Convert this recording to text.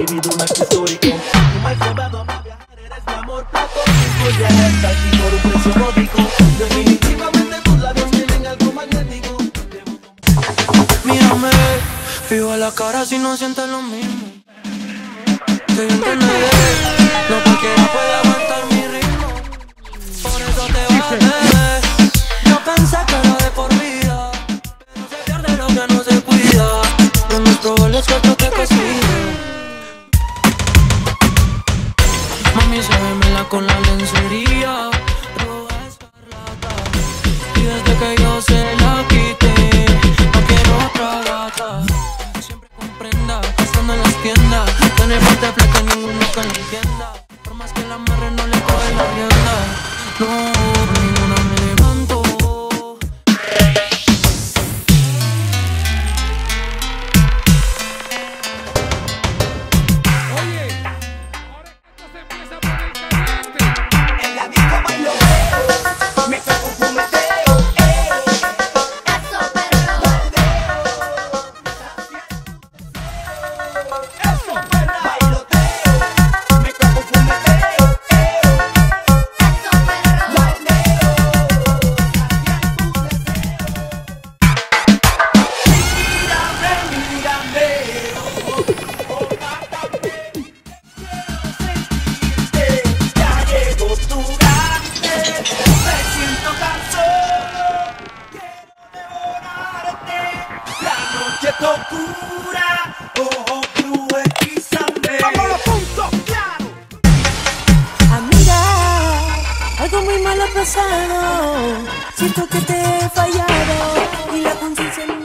vivido un acto histórico. Tú me has llevado a mi viajar, eres mi amor platónico. Y hasta aquí por un precio módico. Definitivamente tus labios tienen algo magnético. Mírame, fijo a la cara si no sientes lo mismo. Te entenderé, no cualquiera puede aguantar mi ritmo. Por eso te bajé. Yo pensé que era de por vida, pero se pierde lo que no se cuida. No nos probables que otro te cocina. Mami, sébemela con la lencería roja escarlata. Y desde que yo se la quité, no quiero otra gata. Siempre comprenda, pasando en las tiendas. Tener fuerte fleca, ninguno que la entienda. Por más que la amarre no le coge la rienda. No, por ninguna me levanto. Oye, ahora esto se empieza a poner caliente. En la disco bailo, me saco un fumeteo, Eso, perro. eso, perra. Bailoteo, me saco un fumeteo, Eso, perro. baileo, mírame, mírame, oh, mátame. Ya llegó tu grande, me siento tan solo, quiero devorarte. La noche es oscura, ojo cruel, hechízame. ¡Vamos los puntos, claro! Amiga, algo muy malo ha pasado. Siento que te he fallado y la conciencia